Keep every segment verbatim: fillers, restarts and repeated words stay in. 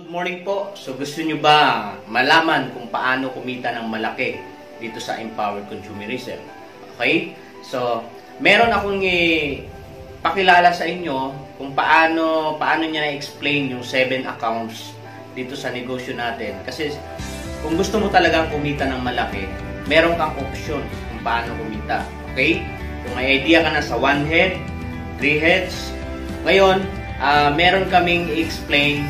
morning po. So gusto nyo ba malaman kung paano kumita ng malaki dito sa Empowered Consumerism? Okay? So, meron akong ipakilala sa inyo kung paano paano niya na-explain yung seven accounts dito sa negosyo natin. Kasi kung gusto mo talagang kumita ng malaki, meron kang option kung paano kumita. Okay? Kung may idea ka na sa one head, three heads, ngayon, uh, meron kaming i-explain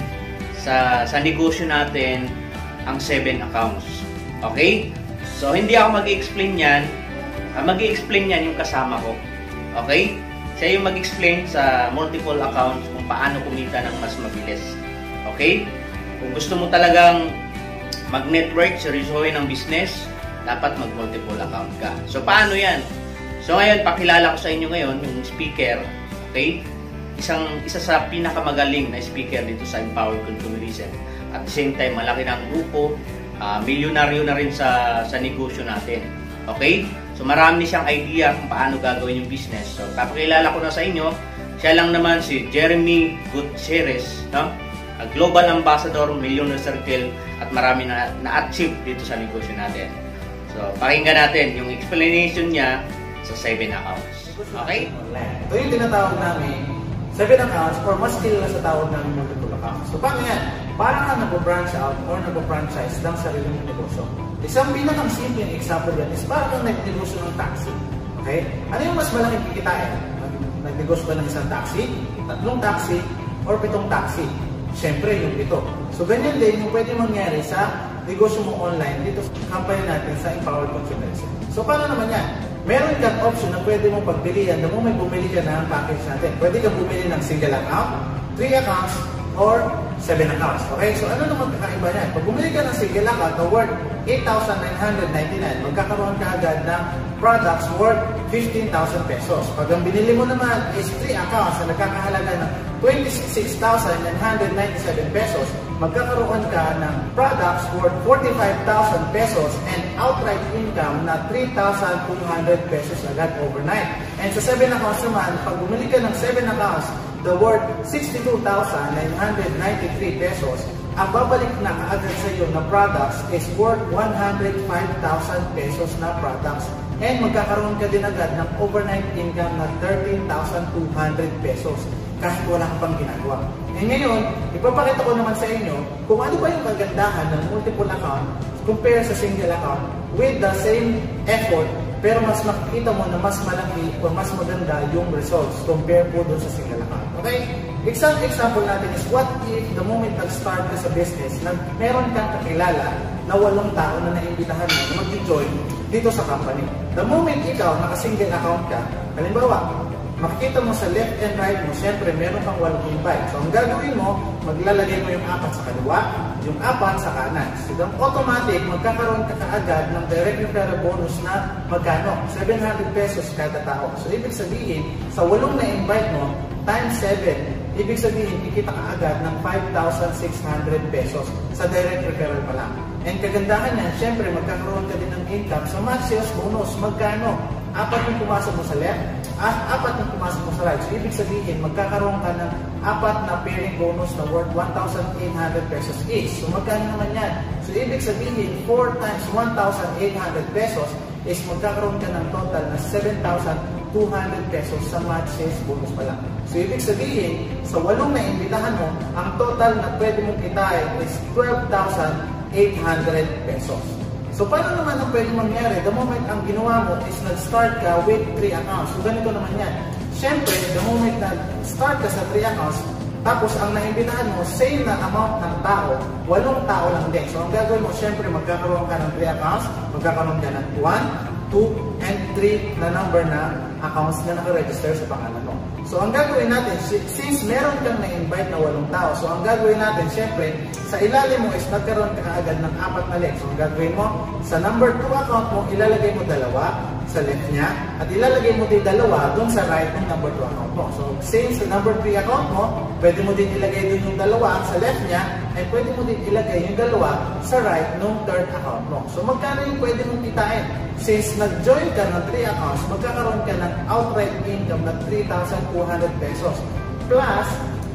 sa, sa negosyo natin ang seven accounts. Okay? So, hindi ako mag-i-explain yan. Uh, mag-i-explain yan yung kasama ko. Okay? Siya yung mag-explain sa multiple accounts kung paano kumita ng mas mabilis. Okay? Kung gusto mo talagang mag-network, seryosohin ng business, dapat mag-multiple account ka. So, paano yan? So, ngayon, pakilala ko sa inyo ngayon yung speaker. Okay? Isang, isa sa pinakamagaling na speaker dito sa Empowered Consumerism. At the same time, malaki ng grupo, uh, milyonaryo na rin sa, sa negosyo natin. Okay? So, marami siyang idea kung paano gagawin yung business. So, papakilala ko na sa inyo, siya lang naman si Jeremy Gutierrez, no? A Global Ambassador, Millionaire Circle, at marami na na-achieve dito sa negosyo natin. So, pakinggan natin yung explanation niya sa seven accounts. Okay? Ito yung tinatawag namin seven accounts or mas kilala sa tawag namin multiple accounts. So, paano yan? Parang ka nag-branch out or nag-franchise ng sarili mong negosyo. Isang pinakang simple example yan is parang kang nag-negosyo ng taxi. Okay? Ano yung mas malaking kikitain? Nag-negosyo ka ng isang taxi, tatlong taxi, or pitong taxi. Siyempre, yung pito. So, ganyan din yung pwede mangyari sa negosyo mo online dito sa company natin sa Empowered Consumerism. So, paano naman yan? Meron kang option na pwede mong pagpilian na mo may bumili ka na ang package natin. Pwede kang bumili ng single account, three accounts, or seven accounts. Okay? So, ano naman kakaiba niyan? Pag bumili ka ng single account na worth eight thousand nine hundred ninety-nine, magkakaroon ka agad ng products worth fifteen thousand pesos. Pag ang binili mo naman is three accounts na nagkakahalaga ng twenty-six thousand nine hundred ninety-seven pesos, magkakaroon ka ng products worth forty-five thousand pesos and outright income na three thousand two hundred pesos agad overnight. And sa seven accounts naman, pag bumili ka ng seven accounts, the worth sixty-two thousand nine hundred ninety-three pesos, ang babalik na kaagad sa iyo na products is worth one hundred five thousand pesos na products. And magkakaroon ka din agad ng overnight income na thirteen thousand two hundred pesos kahit wala ka pang ginagawa. And ngayon, ipapakita ko naman sa inyo kung ano ba yung kagandahan ng multiple account compare sa single account with the same effort, pero mas makikita mo na mas malaki o mas maganda yung results compare po doon sa single account. Okay? Example, example natin is what if the moment nag-start ka sa business, na meron kang kakilala na walong tao na naimbitahan mo na mag-join dito sa company. The moment ikaw naka-single account ka, halimbawa, makikita mo sa left and right mo, siyempre meron kang walong invite. So, ang gagawin mo, maglalagay mo yung apat sa kaliwa, yung apat sa kanan. So, yung automatic, magkakaroon ka kaagad ng direct referral bonus na magkano? seven hundred pesos kada tao. So, ibig sabihin, sa walong na-invite mo, times seven, ibig sabihin, kikita ka agad ng five thousand six hundred pesos sa direct referral pa lang. And kagandahan yan, siyempre, magkakaroon ka din ng income sa match sales bonus. Magkano? Apat yung pumasok mo sa left, at apat yung pumasok mo sa right. So, ibig sabihin, magkakaroon ka ng apat na pairing bonus na worth one thousand eight hundred pesos each. So, magkano naman yan? So, ibig sabihin, four times one thousand eight hundred pesos is magkakaroon ka ng total na seven thousand two hundred pesos sa match sales bonus pa lang. So, ibig sabihin, sa walong na imbitahan mo, ang total na pwede mong kitain is twelve thousand eight hundred pesos. So, paano naman ang pwede mangyari? The moment ang ginawa mo is nag-start ka with three accounts. So, ganito naman yan. Siyempre, the moment nag-start ka sa three accounts, tapos ang naimbitahan mo, same na amount ng tao, walong tao lang din. So, ang gagawin mo, siyempre, magkakaroon ka ng three accounts, magkakaroon ka ng one, two, and three na number na accounts na nakaregister sa pangalan mo. So, ang gagawin natin, since meron kang na-invite na walong tao, so ang gagawin natin, syempre, sa ilalim mo is nagkaroon ka kaagad ng apat na legs. So, ang gagawin mo, sa number two account mo, ilalagay mo dalawa sa left niya, at ilalagay mo din dalawa doon sa right ng number two account mo. So, since sa number three account mo, pwede mo din ilagay din yung dalawa sa left niya, ay pwede mo din ilagay yung dalawa sa right ng third account mo. So, magkano yung pwede mong kitain? Since nag-join ka ng three accounts, magkakaroon ka ng outright income na three thousand two hundred pesos. Plus,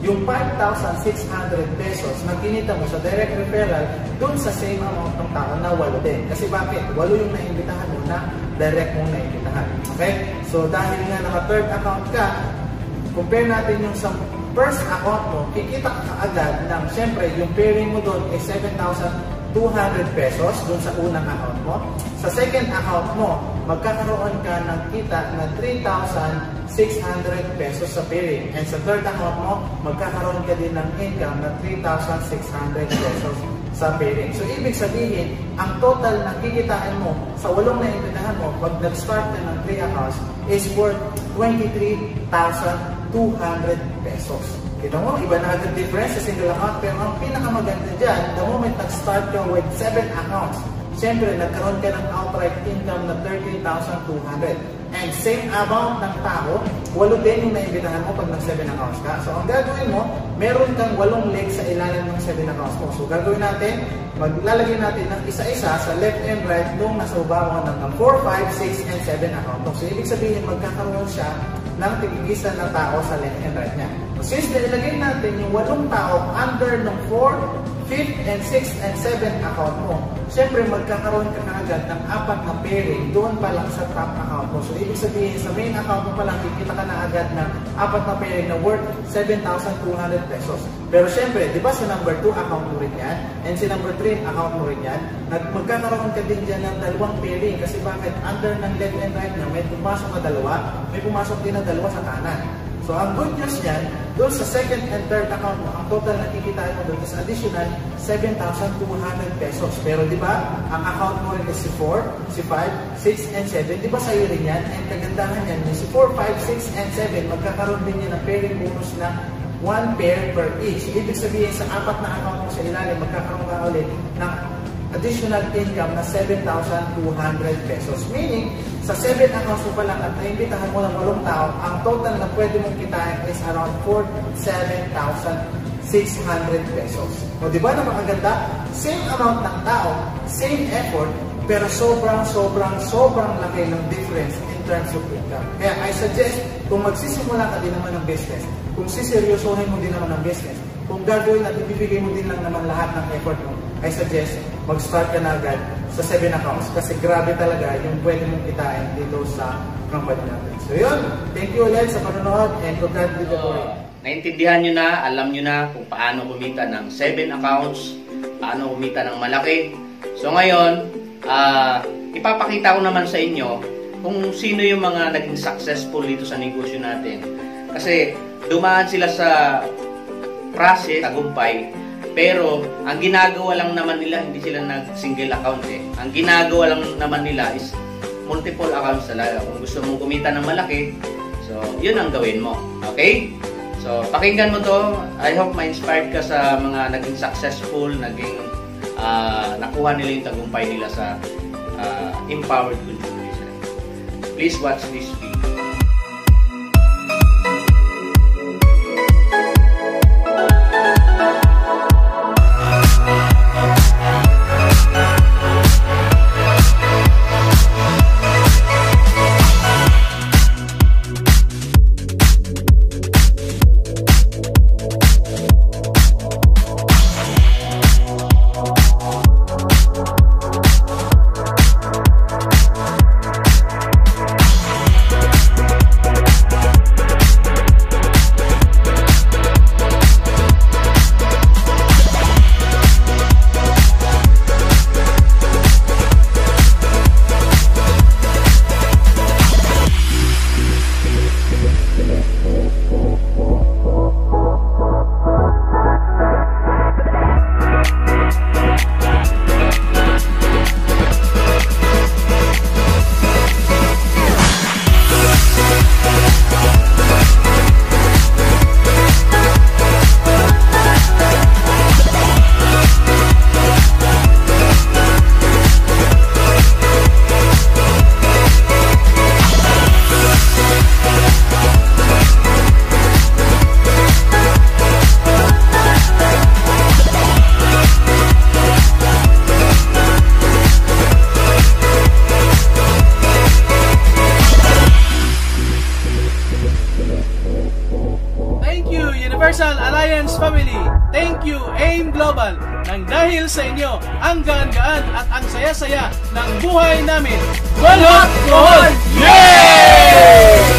yung five thousand six hundred pesos na kinita mo sa direct referral dun sa same amount ng tao na walo din. Kasi bakit? Walo yung naimbitahan mo na direct mong naimbitahan. Okay? So dahil nga naka-third account ka, compare natin yung sa first account mo, kikita ka agad ng, syempre, yung pairing mo doon ay seven thousand two hundred pesos doon sa unang account mo. Sa second account mo, magkakaroon ka ng kita na three thousand six hundred pesos sa pairing. And sa third account mo, magkakaroon ka din ng income na three thousand six hundred pesos sa pairing. So, ibig sabihin, ang total na kikitain mo sa walong na imbitahan mo pag nag-start ka ng three accounts is worth twenty-three thousand two hundred pesos. Kita mo, iba na agad difference sa single account, pero ang pinakamaganda dyan, the moment nag-start ka with seven accounts, siyempre, nagkaroon ka ng outright income na thirteen thousand two hundred. And same amount ng tao, walo din yung naimbitahan mo pag nag-seven accounts ka. So, ang gagawin mo, meron kang walong legs sa ilalim ng seven accounts mo. So, gagawin natin, maglalagay natin ng isa-isa sa left and right nung nasa ubawan ng four, five, six, and seven account mo. So, ibig sabihin, magkakaroon siya ng tigigisan na tao sa left and right niya. So, since nilagay natin yung walong tao under ng four, fifth, and sixth, and seventh account mo, syempre magkakaroon ka na agad ng apat na pairing doon pa lang sa top account mo. So, ibig sabihin, sa main account mo pa lang, kikita ka na agad ng apat na pairing na worth seven thousand two hundred pesos. Pero syempre, di ba sa number two account mo rin yan, and si number three account mo rin yan, magkakaroon ka din dyan ng dalawang pairing. Kasi bakit? Under ng left and right na may pumasok na dalawa, may pumasok din na dalawa sa kanan. So, ang good news niyan, doon sa second and third account mo, ang total na kikitain mo doon is additional seven thousand two hundred pesos. Pero di ba, ang account mo rin is si four, si five, six, and seven. Di ba sa'yo rin yan? And kagandahan yan, yung si four, five, six, and seven, magkakaroon din yan ng pairing bonus na one pair per each. Ibig sabihin, sa apat na account mo sa ilalim, magkakaroon ka ulit ng additional income na seven thousand two hundred pesos. Meaning, sa seven accounts mo pa lang at naimbitahan mo ng walong tao, ang total na pwede mong kitain is around forty-seven thousand six hundred pesos. O diba na makaganda? Same amount ng tao, same effort, pero sobrang, sobrang, sobrang laki ng difference in terms of income. Kaya I suggest, kung magsisimula ka din naman ng business, kung siseryosohin mo din naman ng business, kung gagawin at ibibigay mo din lang naman lahat ng effort mo, I suggest, mag-start ka na agad sa seven accounts kasi grabe talaga yung pwede mong kitain dito sa company natin. So yun, thank you ulit sa panonood and congratulations po rin. Naintindihan nyo na, alam nyo na kung paano kumita ng seven accounts, paano kumita ng malaki. So ngayon, uh, ipapakita ko naman sa inyo kung sino yung mga naging successful dito sa negosyo natin. Kasi dumaan sila sa process, tagumpay, pero ang ginagawa lang naman nila, hindi sila nag-single account eh. Ang ginagawa lang naman nila is multiple accounts talaga. Kung gusto mong kumita ng malaki, so yun ang gawin mo. Okay? So pakinggan mo to. I hope ma-inspired ka sa mga naging successful, naging uh, nakuha nila yung tagumpay nila sa uh, Empowered Consumerism. Please watch this video. Universal Alliance Family, thank you AIM Global, nang dahil sa inyo, ang gaan-gaan at ang saya-saya ng buhay namin. Balot Kohon! Yay!